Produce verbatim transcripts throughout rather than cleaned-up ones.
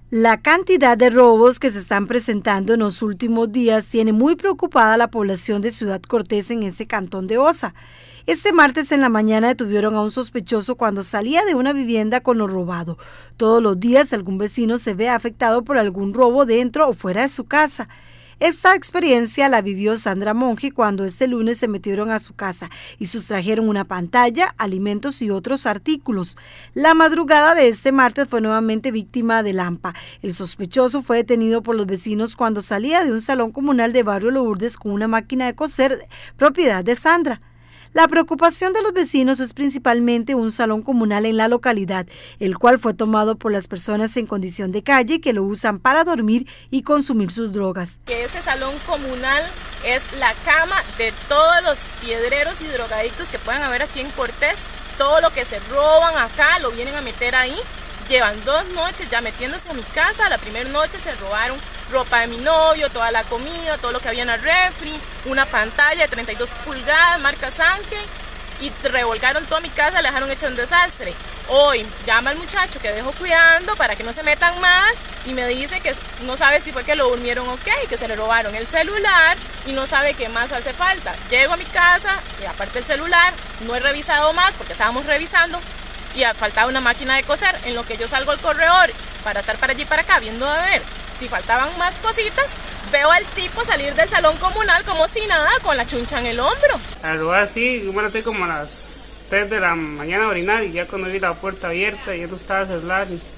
La cantidad de robos que se están presentando en los últimos días tiene muy preocupada a la población de Ciudad Cortés en ese cantón de Osa. Este martes en la mañana detuvieron a un sospechoso cuando salía de una vivienda con lo robado. Todos los días algún vecino se ve afectado por algún robo dentro o fuera de su casa. Esta experiencia la vivió Sandra Monge cuando este lunes se metieron a su casa y sustrajeron una pantalla, alimentos y otros artículos. La madrugada de este martes fue nuevamente víctima de Lampa. El sospechoso fue detenido por los vecinos cuando salía de un salón comunal de Barrio Lourdes con una máquina de coser propiedad de Sandra. La preocupación de los vecinos es principalmente un salón comunal en la localidad, el cual fue tomado por las personas en condición de calle que lo usan para dormir y consumir sus drogas. Que ese salón comunal es la cama de todos los piedreros y drogadictos que puedan haber aquí en Cortés. Todo lo que se roban acá lo vienen a meter ahí. Llevan dos noches ya metiéndose a mi casa. La primera noche se robaron ropa de mi novio, toda la comida, todo lo que había en el refri, una pantalla de treinta y dos pulgadas, marca Sanke, y revolcaron toda mi casa, le dejaron hecho un desastre. Hoy llama al muchacho que dejo cuidando para que no se metan más y me dice que no sabe si fue que lo durmieron o qué, y que se le robaron el celular y no sabe qué más hace falta. Llego a mi casa y aparte del celular no he revisado más porque estábamos revisando y faltaba una máquina de coser, en lo que yo salgo al corredor para estar para allí y para acá viendo a ver si faltaban más cositas. Veo al tipo salir del salón comunal como si nada, con la chuncha en el hombro. Al lugar sí, bueno, estoy como a las tres de la mañana a orinar y ya cuando vi la puerta abierta y ya no estaba el celular y,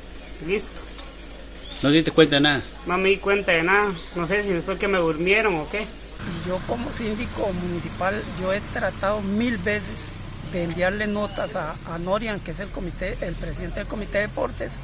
y listo. ¿No te diste cuenta de nada? No me di cuenta de nada, no sé si fue que me durmieron o qué. Y yo como síndico municipal, yo he tratado mil veces de enviarle notas a, a Norian, que es el comité, el presidente del comité de deportes,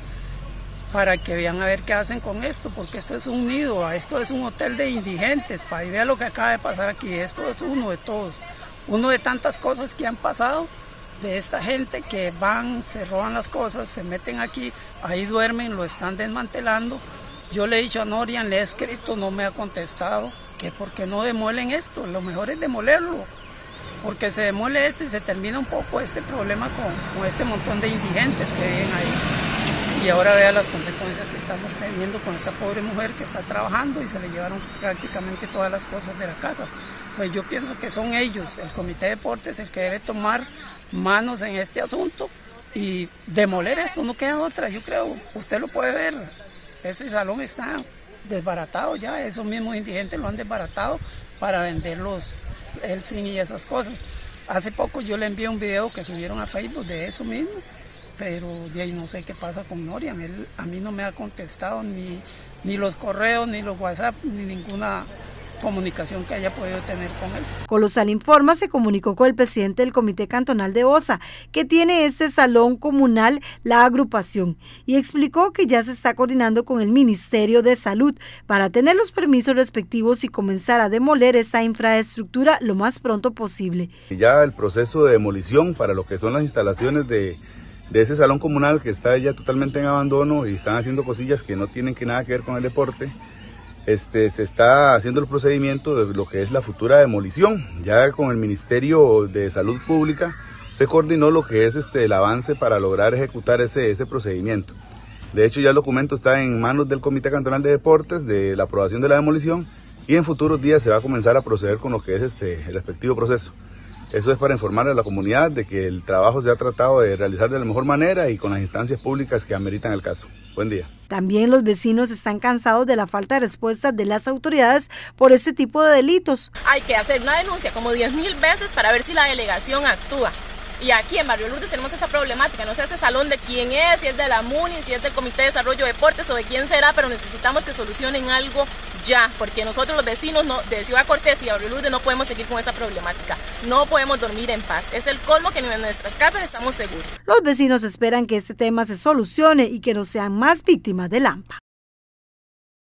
para que vean a ver qué hacen con esto, porque esto es un nido, esto es un hotel de indigentes, para y vean lo que acaba de pasar aquí. Esto es uno de todos, uno de tantas cosas que han pasado, de esta gente que van, se roban las cosas, se meten aquí, ahí duermen, lo están desmantelando. Yo le he dicho a Norian, le he escrito, no me ha contestado, que por qué no demuelen esto, lo mejor es demolerlo, porque se demuele esto y se termina un poco este problema con, con este montón de indigentes que viven ahí. Y ahora vea las consecuencias que estamos teniendo con esta pobre mujer que está trabajando y se le llevaron prácticamente todas las cosas de la casa. Pues yo pienso que son ellos, el comité de deportes, el que debe tomar manos en este asunto y demoler esto, no queda otra, yo creo. Usted lo puede ver, ese salón está desbaratado ya, esos mismos indigentes lo han desbaratado para venderlos el zinc y esas cosas. Hace poco yo le envié un video que subieron a Facebook de eso mismo, pero ya no sé qué pasa con Norian. Él a mí no me ha contestado ni, ni los correos, ni los WhatsApp, ni ninguna comunicación que haya podido tener con él. Colosal Informa se comunicó con el presidente del Comité Cantonal de Osa, que tiene este salón comunal, la agrupación, y explicó que ya se está coordinando con el Ministerio de Salud para tener los permisos respectivos y comenzar a demoler esta infraestructura lo más pronto posible. Ya el proceso de demolición para lo que son las instalaciones de, de ese salón comunal que está ya totalmente en abandono y están haciendo cosillas que no tienen que nada que ver con el deporte. Este, se está haciendo el procedimiento de lo que es la futura demolición. Ya con el Ministerio de Salud Pública se coordinó lo que es este, el avance para lograr ejecutar ese, ese procedimiento. De hecho ya el documento está en manos del Comité Cantonal de Deportes de la aprobación de la demolición y en futuros días se va a comenzar a proceder con lo que es este, el respectivo proceso. Eso es para informar a la comunidad de que el trabajo se ha tratado de realizar de la mejor manera y con las instancias públicas que ameritan el caso. Buen día. También los vecinos están cansados de la falta de respuesta de las autoridades por este tipo de delitos. Hay que hacer una denuncia como diez mil veces para ver si la delegación actúa. Y aquí en Barrio Lourdes tenemos esa problemática, no sé ese salón de quién es, si es de la MUNI, si es del Comité de Desarrollo de Deportes o de quién será, pero necesitamos que solucionen algo ya, porque nosotros los vecinos no, de Ciudad Cortés y Barrio Lourdes no podemos seguir con esta problemática, no podemos dormir en paz, es el colmo que en nuestras casas estamos seguros. Los vecinos esperan que este tema se solucione y que no sean más víctimas de Lampa.